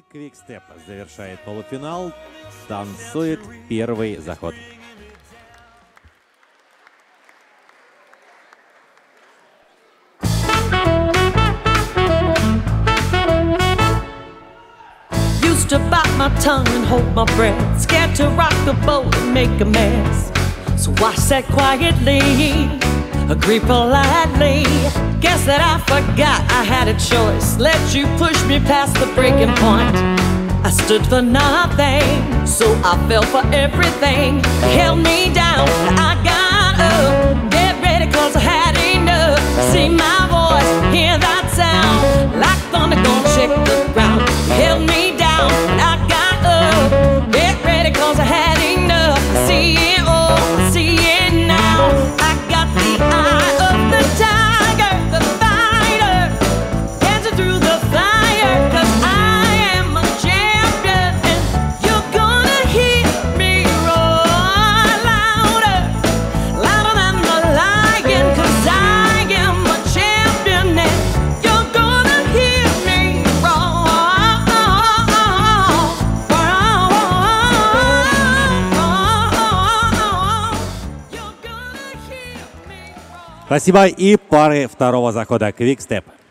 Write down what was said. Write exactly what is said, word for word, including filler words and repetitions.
Квикстеп завершает полуфинал, танцует первый заход. Used to bite my tongue and hold my breath, scared to rock the boat and make a mess. So I sat quietly, agreed politely. Guess that I forgot I had a choice. Let you push me past the breaking point. I stood for nothing, so I fell for everything. You held me down, I got up. Get ready, cause I had enough. See my voice, hear that sound. Like thunder gonna shake the ground. You held me down, I got up. Get ready, cause I had enough. See it all, see it now. I got the eye of the tiger, the fighter, dancing through the fire. Cause I am a champion, and you're gonna hear me roar louder, louder than the lion. Cause I am a champion, and you're gonna hear me roar. Спасибо. И пары второго захода Квикстеп.